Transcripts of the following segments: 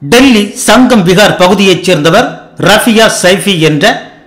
டெல்லி சங்கம் விகார் பகுதியைச் சேர்ந்தவர் ரஃபியா சைஃபி என்ற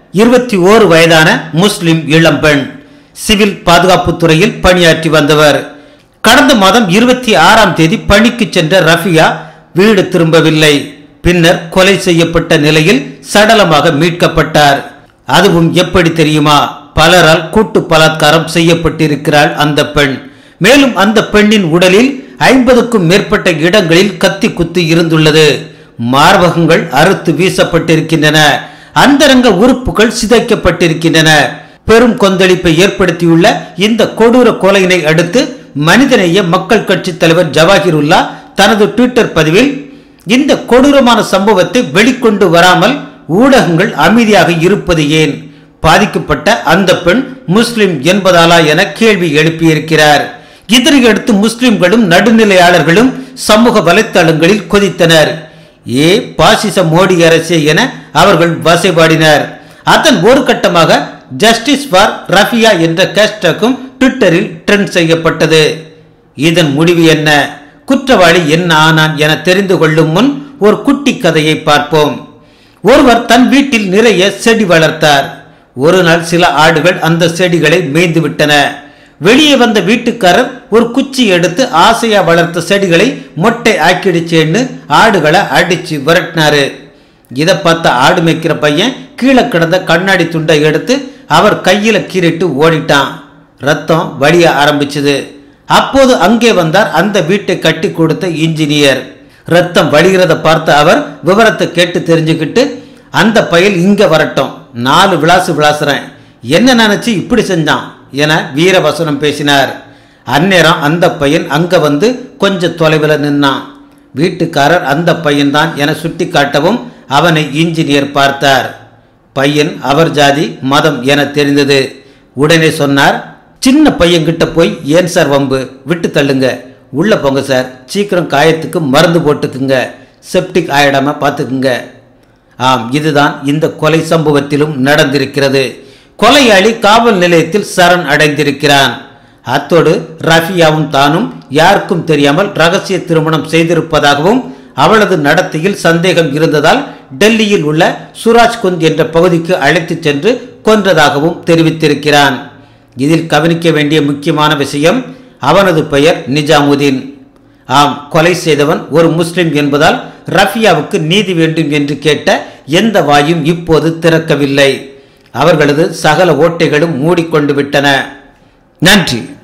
21 வயதான முஸ்லிம் இளம்பெண். சிவில் பாதுகாப்பு துறையில் பணியாற்றி வந்தவர். கடந்த மாதம் 26ஆம் தேதி பணிக்கு சென்ற ரஃபியா வீடு திரும்பவில்லை. பின்னர் கொலை செய்யப்பட்ட நிலையில் சடலமாக மீட்கப்பட்டார். அதுவும் எப்படி தெரியுமா? பலரால் கூட்டு பலாத்காரம் செய்யப்பட்டிருக்கிறாள் அந்த பெண். மேலும் அந்த பெண்ணின் உடலில் 50க்கும் மேற்பட்ட இடங்களில் கத்தி குத்து இருந்துள்ளது. மார்பகங்கள் அறுத்து வீசப்பட்டிருக்கின்றன. அந்தரங்க உறுப்புகள் சிதைக்கப்பட்டிருக்கின்றன. பெரும் கொந்தளிப்பை ஏற்படுத்தியுள்ள இந்த கொடூர கொலையினை அடுத்து மனிதநேய மக்கள் கட்சி தலைவர் ஜவாஹிருல்லா தனது ட்விட்டர் பதிவில் இந்த கொடூரமான சம்பவத்தை வெளிக்கொண்டு வராமல் ஊடகங்கள் அமைதியாக இருப்பது ஏன்? பாதிக்கப்பட்ட அந்த பெண் முஸ்லிம் என்பதாலா என கேள்வி எழுப்பியிருக்கிறார். இதனையடுத்து முஸ்லிம்களும் நடுநிலையாளர்களும் சமூக வலைத்தளங்களில் கொதித்தனர். ஏ பாசிச மோடி அரசே என அவர்கள் வசைபாடினர். அதன் ஒரு கட்டமாக ஜஸ்டிஸ் ஃபார் ரஃபியா என்ற ஹேஷ்டேக்கும் ட்விட்டரில் ட்ரெண்ட் செய்யப்பட்டது. இதன் முடிவு என்ன? குற்றவாளி என்ன ஆனான் என தெரிந்து கொள்ளும் முன் ஒரு குட்டி கதையை பார்ப்போம். ஒருவர் தன் வீட்டில் நிறைய செடி வளர்த்தார். ஒரு நாள் சில ஆடுகள் அந்த செடிகளை மேய்ந்து விட்டன. வெளியே வந்த வீட்டுக்காரர் ஒரு குச்சி எடுத்து ஆசையா வளர்த்த செடிகளை மொட்டை ஆக்கிடுச்சேன்னு ஆடுகளை அடிச்சு விரட்டினாரு. இதை பார்த்த ஆடு மேய்க்கிற பையன் கீழே கிடந்த கண்ணாடி துண்டை எடுத்து அவர் கையில கீறிட்டு ஓடிட்டான். ரத்தம் வலிய ஆரம்பிச்சது. அப்போது அங்கே வந்தார் அந்த வீட்டை கட்டி கொடுத்த இன்ஜினியர். ரத்தம் வலிகிறத பார்த்த அவர் விவரத்தை கேட்டு தெரிஞ்சுக்கிட்டு, அந்த பையல் இங்க வரட்டும், 4 விளாசு விளாசுறேன், என்ன நினைச்சு இப்படி செஞ்சான் என வீரவசனம் பேசினார். அந்நேரம் அந்த பையன் அங்க வந்து கொஞ்சம் தொலைவில் நின்னான். வீட்டுக்காரர் அந்த பையன்தான் என சுட்டி காட்டவும் அவனை இன்ஜினியர் பார்த்தார். பையன் அவர் ஜாதி மதம் என தெரிந்தது. உடனே சொன்னார், சின்ன பையன்கிட்ட போய் ஏன் சார் வம்பு, விட்டு தள்ளுங்க, உள்ள போங்க சார், சீக்கிரம் காயத்துக்கு மருந்து போட்டுக்குங்க, செப்டிக் ஆயிடாம பார்த்துக்குங்க. ஆம், இதுதான் இந்த கொலை சம்பவத்திலும் நடந்திருக்கிறது. கொலையாளி காவல் நிலையத்தில் சரண் அடைந்திருக்கிறான். அத்தோடு ரஃபியாவும் தானும் யாருக்கும் தெரியாமல் ரகசிய திருமணம் செய்திருப்பதாகவும் அவளது நடத்தையில் சந்தேகம் இருந்ததால் டெல்லியில் உள்ள சுராஜ்குந்த் என்ற பகுதிக்கு அழைத்து சென்று கொன்றதாகவும் தெரிவித்திருக்கிறான். இதில் கவனிக்க வேண்டிய முக்கியமான விஷயம், அவனது பெயர் நிஜாமுதீன். ஆம், கொலை செய்தவன் ஒரு முஸ்லிம் என்பதால் ரஃபியாவுக்கு நீதி வேண்டும் என்று கேட்ட எந்த வாயும் இப்போது திறக்கவில்லை. அவர்களது சகல ஓட்டைகளும் மூடிக்கொண்டு விட்டன. நன்றி.